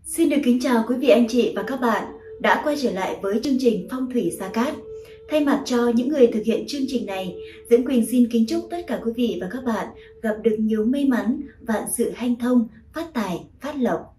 Xin được kính chào quý vị anh chị và các bạn đã quay trở lại với chương trình Phong thủy Gia Cát. Thay mặt cho những người thực hiện chương trình này, Diễm Quỳnh xin kính chúc tất cả quý vị và các bạn gặp được nhiều may mắn, vạn sự hanh thông, phát tài, phát lộc.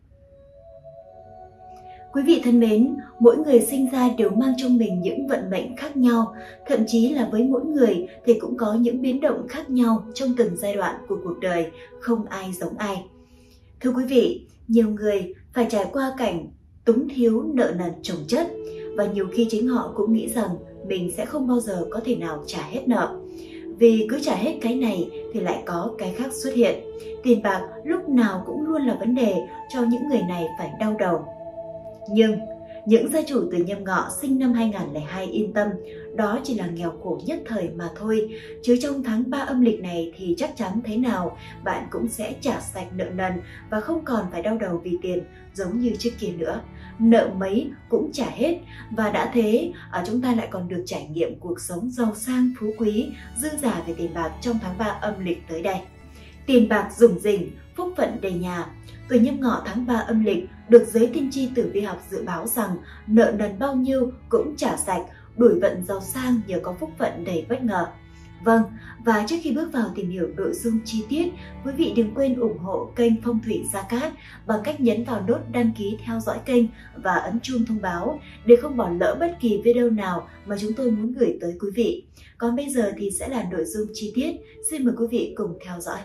Quý vị thân mến, mỗi người sinh ra đều mang trong mình những vận mệnh khác nhau, thậm chí là với mỗi người thì cũng có những biến động khác nhau trong từng giai đoạn của cuộc đời, không ai giống ai. Thưa quý vị, nhiều người phải trải qua cảnh túng thiếu nợ nần chồng chất và nhiều khi chính họ cũng nghĩ rằng mình sẽ không bao giờ có thể nào trả hết nợ. Vì cứ trả hết cái này thì lại có cái khác xuất hiện. Tiền bạc lúc nào cũng luôn là vấn đề cho những người này phải đau đầu. Nhưng những gia chủ tuổi Nhâm Ngọ sinh năm 2002 yên tâm, đó chỉ là nghèo khổ nhất thời mà thôi. Chứ trong tháng 3 âm lịch này thì chắc chắn thế nào bạn cũng sẽ trả sạch nợ nần và không còn phải đau đầu vì tiền giống như trước kia nữa. Nợ mấy cũng trả hết, và đã thế chúng ta lại còn được trải nghiệm cuộc sống giàu sang phú quý, dư dả về tiền bạc trong tháng 3 âm lịch tới đây. Tiền bạc rủng rỉnh, phúc phận đầy nhà. Tuổi Nhâm Ngọ tháng 3 âm lịch được giới tiên tri tử vi học dự báo rằng nợ nần bao nhiêu cũng trả sạch, đuổi vận giàu sang nhờ có phúc phận đầy bất ngờ. Vâng, và trước khi bước vào tìm hiểu nội dung chi tiết, quý vị đừng quên ủng hộ kênh Phong thủy Gia Cát bằng cách nhấn vào nút đăng ký theo dõi kênh và ấn chuông thông báo để không bỏ lỡ bất kỳ video nào mà chúng tôi muốn gửi tới quý vị. Còn bây giờ thì sẽ là nội dung chi tiết, xin mời quý vị cùng theo dõi.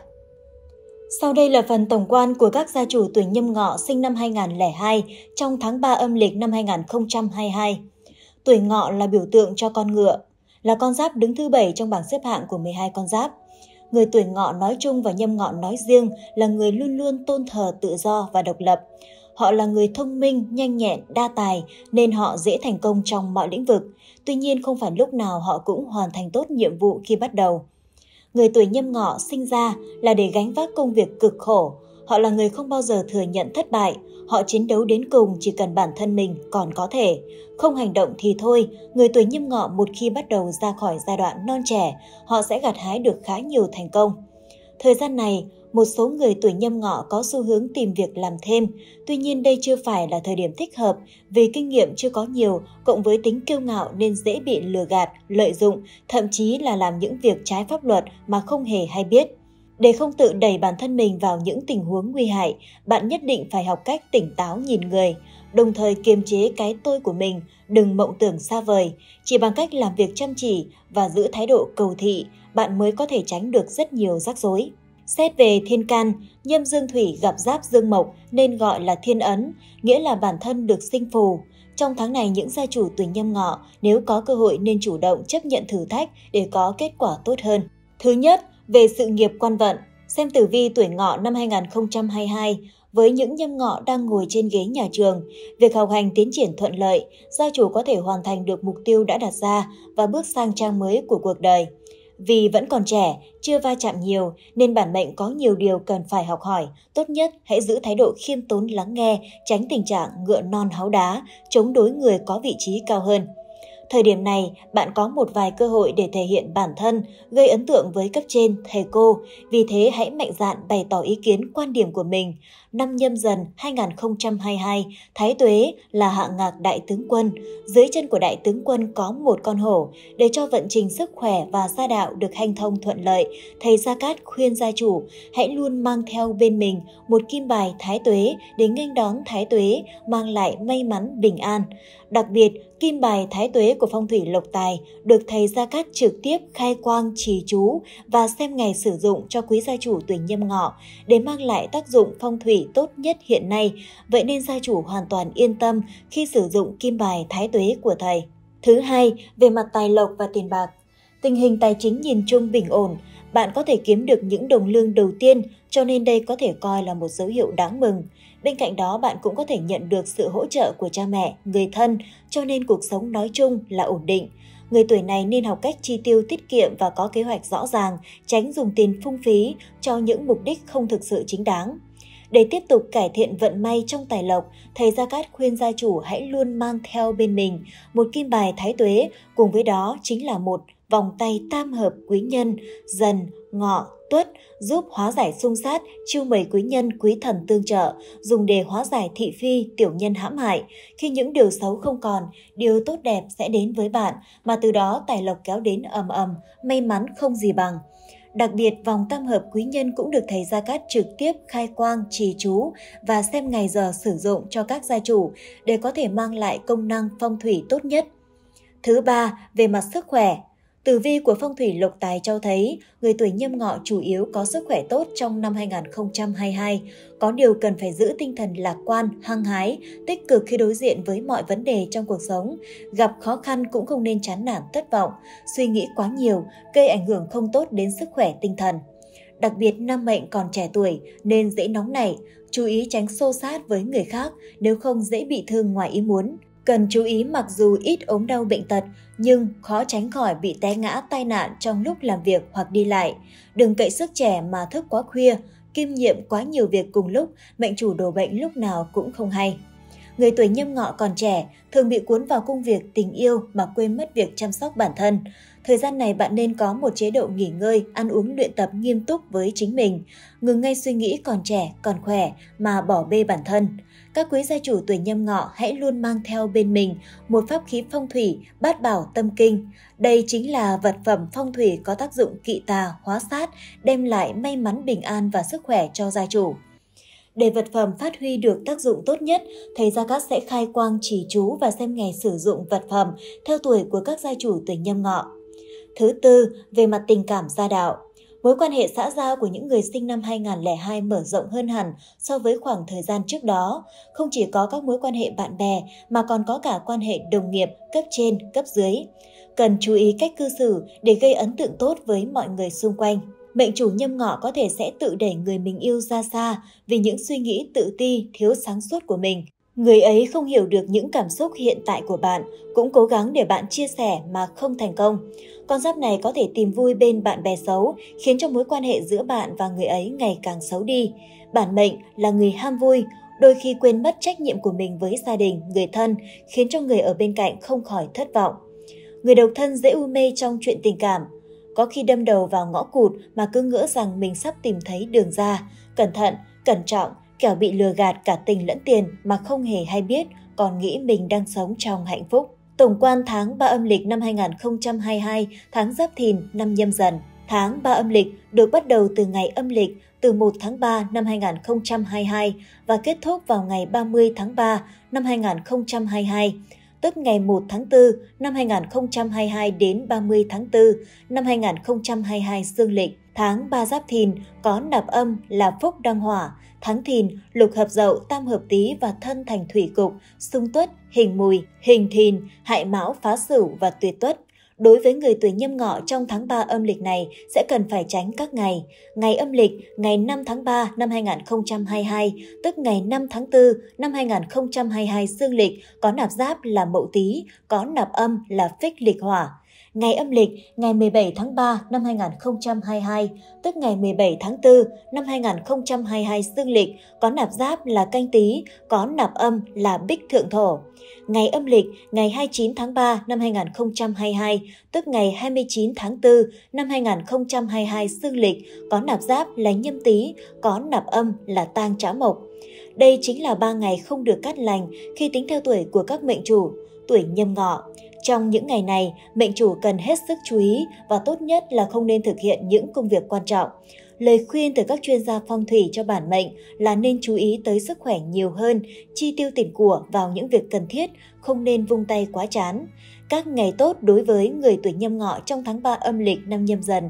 Sau đây là phần tổng quan của các gia chủ tuổi Nhâm Ngọ sinh năm 2002 trong tháng 3 âm lịch năm 2022. Tuổi Ngọ là biểu tượng cho con ngựa, là con giáp đứng thứ 7 trong bảng xếp hạng của 12 con giáp. Người tuổi Ngọ nói chung và Nhâm Ngọ nói riêng là người luôn luôn tôn thờ tự do và độc lập. Họ là người thông minh, nhanh nhẹn, đa tài nên họ dễ thành công trong mọi lĩnh vực. Tuy nhiên không phải lúc nào họ cũng hoàn thành tốt nhiệm vụ khi bắt đầu. Người tuổi Nhâm Ngọ sinh ra là để gánh vác công việc cực khổ. Họ là người không bao giờ thừa nhận thất bại. Họ chiến đấu đến cùng chỉ cần bản thân mình còn có thể. Không hành động thì thôi, người tuổi Nhâm Ngọ một khi bắt đầu ra khỏi giai đoạn non trẻ, họ sẽ gặt hái được khá nhiều thành công. Thời gian này, một số người tuổi Nhâm Ngọ có xu hướng tìm việc làm thêm. Tuy nhiên đây chưa phải là thời điểm thích hợp vì kinh nghiệm chưa có nhiều, cộng với tính kiêu ngạo nên dễ bị lừa gạt, lợi dụng, thậm chí là làm những việc trái pháp luật mà không hề hay biết. Để không tự đẩy bản thân mình vào những tình huống nguy hại, bạn nhất định phải học cách tỉnh táo nhìn người, đồng thời kiềm chế cái tôi của mình, đừng mộng tưởng xa vời. Chỉ bằng cách làm việc chăm chỉ và giữ thái độ cầu thị, bạn mới có thể tránh được rất nhiều rắc rối. Xét về thiên can, Nhâm Dương Thủy gặp giáp Dương Mộc nên gọi là thiên ấn, nghĩa là bản thân được sinh phù. Trong tháng này, những gia chủ tuổi Nhâm Ngọ nếu có cơ hội nên chủ động chấp nhận thử thách để có kết quả tốt hơn. Thứ nhất, về sự nghiệp quan vận, xem tử vi tuổi Ngọ năm 2022. Với những Nhâm Ngọ đang ngồi trên ghế nhà trường, việc học hành tiến triển thuận lợi, gia chủ có thể hoàn thành được mục tiêu đã đặt ra và bước sang trang mới của cuộc đời. Vì vẫn còn trẻ, chưa va chạm nhiều nên bản mệnh có nhiều điều cần phải học hỏi. Tốt nhất hãy giữ thái độ khiêm tốn lắng nghe, tránh tình trạng ngựa non háu đá, chống đối người có vị trí cao hơn. Thời điểm này, bạn có một vài cơ hội để thể hiện bản thân, gây ấn tượng với cấp trên, thầy cô. Vì thế hãy mạnh dạn bày tỏ ý kiến, quan điểm của mình. Năm Nhâm Dần 2022, Thái Tuế là hạng ngạc đại tướng quân. Dưới chân của đại tướng quân có một con hổ. Để cho vận trình sức khỏe và gia đạo được hanh thông thuận lợi, thầy Gia Cát khuyên gia chủ hãy luôn mang theo bên mình một kim bài Thái Tuế để nghênh đón Thái Tuế, mang lại may mắn bình an. Đặc biệt, kim bài Thái Tuế của phong thủy lộc tài được thầy Gia Cát trực tiếp khai quang trì chú và xem ngày sử dụng cho quý gia chủ tuổi Nhâm Ngọ để mang lại tác dụng phong thủy tốt nhất hiện nay. Vậy nên gia chủ hoàn toàn yên tâm khi sử dụng kim bài Thái Tuế của thầy. Thứ hai, về mặt tài lộc và tiền bạc. Tình hình tài chính nhìn chung bình ổn, bạn có thể kiếm được những đồng lương đầu tiên, cho nên đây có thể coi là một dấu hiệu đáng mừng. Bên cạnh đó, bạn cũng có thể nhận được sự hỗ trợ của cha mẹ, người thân, cho nên cuộc sống nói chung là ổn định. Người tuổi này nên học cách chi tiêu tiết kiệm và có kế hoạch rõ ràng, tránh dùng tiền phung phí cho những mục đích không thực sự chính đáng. Để tiếp tục cải thiện vận may trong tài lộc, thầy Gia Cát khuyên gia chủ hãy luôn mang theo bên mình một kim bài Thái Tuế, cùng với đó chính là một vòng tay tam hợp quý nhân, Dần, Ngọ, Tuất giúp hóa giải xung sát, chiêu mời quý nhân, quý thần tương trợ, dùng để hóa giải thị phi, tiểu nhân hãm hại. Khi những điều xấu không còn, điều tốt đẹp sẽ đến với bạn, mà từ đó tài lộc kéo đến ầm ầm, may mắn không gì bằng. Đặc biệt, vòng tam hợp quý nhân cũng được thầy Gia Cát trực tiếp khai quang, trì chú và xem ngày giờ sử dụng cho các gia chủ để có thể mang lại công năng phong thủy tốt nhất. Thứ ba, về mặt sức khỏe. Tử vi của phong thủy lục tài cho thấy người tuổi Nhâm Ngọ chủ yếu có sức khỏe tốt trong năm 2022, có điều cần phải giữ tinh thần lạc quan, hăng hái, tích cực khi đối diện với mọi vấn đề trong cuộc sống. Gặp khó khăn cũng không nên chán nản thất vọng, suy nghĩ quá nhiều, gây ảnh hưởng không tốt đến sức khỏe tinh thần. Đặc biệt nam mệnh còn trẻ tuổi nên dễ nóng nảy, chú ý tránh xô xát với người khác, nếu không dễ bị thương ngoài ý muốn. Cần chú ý mặc dù ít ốm đau bệnh tật, nhưng khó tránh khỏi bị té ngã tai nạn trong lúc làm việc hoặc đi lại. Đừng cậy sức trẻ mà thức quá khuya, kiêm nhiệm quá nhiều việc cùng lúc, mệnh chủ đổ bệnh lúc nào cũng không hay. Người tuổi Nhâm Ngọ còn trẻ, thường bị cuốn vào công việc, tình yêu mà quên mất việc chăm sóc bản thân. Thời gian này bạn nên có một chế độ nghỉ ngơi, ăn uống luyện tập nghiêm túc với chính mình. Ngừng ngay suy nghĩ còn trẻ, còn khỏe mà bỏ bê bản thân. Các quý gia chủ tuổi Nhâm Ngọ hãy luôn mang theo bên mình một pháp khí phong thủy, bát bảo tâm kinh. Đây chính là vật phẩm phong thủy có tác dụng kỵ tà, hóa sát, đem lại may mắn bình an và sức khỏe cho gia chủ. Để vật phẩm phát huy được tác dụng tốt nhất, thầy Gia Cát sẽ khai quang chỉ chú và xem ngày sử dụng vật phẩm theo tuổi của các gia chủ tuổi Nhâm Ngọ. Thứ tư, về mặt tình cảm gia đạo. Mối quan hệ xã giao của những người sinh năm 2002 mở rộng hơn hẳn so với khoảng thời gian trước đó. Không chỉ có các mối quan hệ bạn bè mà còn có cả quan hệ đồng nghiệp, cấp trên, cấp dưới. Cần chú ý cách cư xử để gây ấn tượng tốt với mọi người xung quanh. Mệnh chủ Nhâm Ngọ có thể sẽ tự đẩy người mình yêu ra xa vì những suy nghĩ tự ti, thiếu sáng suốt của mình. Người ấy không hiểu được những cảm xúc hiện tại của bạn, cũng cố gắng để bạn chia sẻ mà không thành công. Con giáp này có thể tìm vui bên bạn bè xấu, khiến cho mối quan hệ giữa bạn và người ấy ngày càng xấu đi. Bản mệnh là người ham vui, đôi khi quên mất trách nhiệm của mình với gia đình, người thân, khiến cho người ở bên cạnh không khỏi thất vọng. Người độc thân dễ u mê trong chuyện tình cảm, có khi đâm đầu vào ngõ cụt mà cứ ngỡ rằng mình sắp tìm thấy đường ra. Cẩn thận, cẩn trọng, kẻo bị lừa gạt cả tình lẫn tiền mà không hề hay biết, còn nghĩ mình đang sống trong hạnh phúc. Tổng quan tháng 3 âm lịch năm 2022, tháng Giáp Thìn, năm Nhâm Dần. Tháng 3 âm lịch được bắt đầu từ ngày âm lịch từ 1 tháng 3 năm 2022 và kết thúc vào ngày 30 tháng 3 năm 2022, tức ngày 1 tháng 4 năm 2022 đến 30 tháng 4 năm 2022 dương lịch. Tháng 3 Giáp Thìn có nạp âm là Phúc Đăng Hỏa, tháng Thìn lục hợp Dậu, tam hợp Tý và thân thành thủy cục, xung Tuất, hình Mùi, hình Thìn, hại Mão, phá Sửu và tuyệt Tuất. Đối với người tuổi Nhâm Ngọ trong tháng 3 âm lịch này sẽ cần phải tránh các ngày. Ngày âm lịch, ngày 5 tháng 3 năm 2022, tức ngày 5 tháng 4 năm 2022 dương lịch, có nạp giáp là Mậu Tý, có nạp âm là Phích lịch hỏa. Ngày âm lịch, ngày 17 tháng 3 năm 2022, tức ngày 17 tháng 4 năm 2022 dương lịch, có nạp giáp là Canh Tý, có nạp âm là Bích thượng thổ. Ngày âm lịch, ngày 29 tháng 3 năm 2022, tức ngày 29 tháng 4 năm 2022 dương lịch, có nạp giáp là Nhâm Tý, có nạp âm là Tang Trá Mộc. Đây chính là 3 ngày không được cát lành khi tính theo tuổi của các mệnh chủ tuổi Nhâm Ngọ. Trong những ngày này, mệnh chủ cần hết sức chú ý và tốt nhất là không nên thực hiện những công việc quan trọng. Lời khuyên từ các chuyên gia phong thủy cho bản mệnh là nên chú ý tới sức khỏe nhiều hơn, chi tiêu tiền của vào những việc cần thiết, không nên vung tay quá chán. Các ngày tốt đối với người tuổi Nhâm Ngọ trong tháng 3 âm lịch năm Nhâm Dần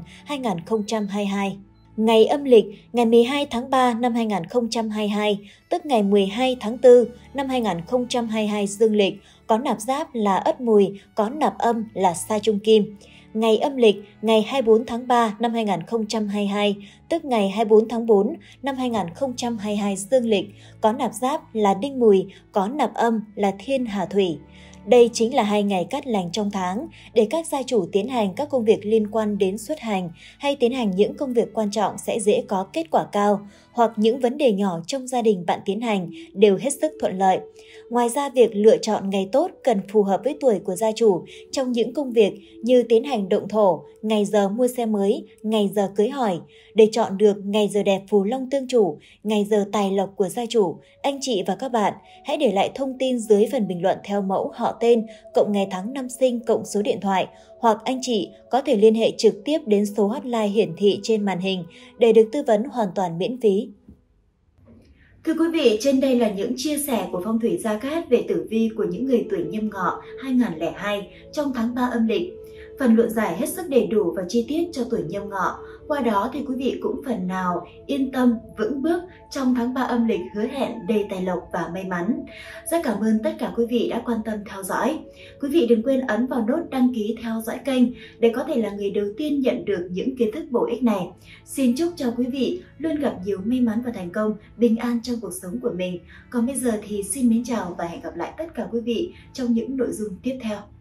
2022. Ngày âm lịch, ngày 12 tháng 3 năm 2022, tức ngày 12 tháng 4 năm 2022 dương lịch, có nạp giáp là Ất Mùi, có nạp âm là Sa Trung Kim. Ngày âm lịch, ngày 24 tháng 3 năm 2022, tức ngày 24 tháng 4 năm 2022 dương lịch, có nạp giáp là Đinh Mùi, có nạp âm là Thiên Hà Thủy. Đây chính là 2 ngày cát lành trong tháng để các gia chủ tiến hành các công việc liên quan đến xuất hành hay tiến hành những công việc quan trọng sẽ dễ có kết quả cao, hoặc những vấn đề nhỏ trong gia đình bạn tiến hành đều hết sức thuận lợi. Ngoài ra, việc lựa chọn ngày tốt cần phù hợp với tuổi của gia chủ trong những công việc như tiến hành động thổ, ngày giờ mua xe mới, ngày giờ cưới hỏi. Để chọn được ngày giờ đẹp phù long tương chủ, ngày giờ tài lộc của gia chủ, anh chị và các bạn hãy để lại thông tin dưới phần bình luận theo mẫu họ tên, cộng ngày tháng năm sinh, cộng số điện thoại, hoặc anh chị có thể liên hệ trực tiếp đến số hotline hiển thị trên màn hình để được tư vấn hoàn toàn miễn phí. Thưa quý vị, trên đây là những chia sẻ của Phong thủy Gia Cát về tử vi của những người tuổi Nhâm Ngọ 2002 trong tháng 3 âm lịch. Phần luận giải hết sức đầy đủ và chi tiết cho tuổi Nhâm Ngọ. Qua đó thì quý vị cũng phần nào yên tâm, vững bước trong tháng 3 âm lịch hứa hẹn đầy tài lộc và may mắn. Rất cảm ơn tất cả quý vị đã quan tâm theo dõi. Quý vị đừng quên ấn vào nút đăng ký theo dõi kênh để có thể là người đầu tiên nhận được những kiến thức bổ ích này. Xin chúc cho quý vị luôn gặp nhiều may mắn và thành công, bình an trong cuộc sống của mình. Còn bây giờ thì xin mến chào và hẹn gặp lại tất cả quý vị trong những nội dung tiếp theo.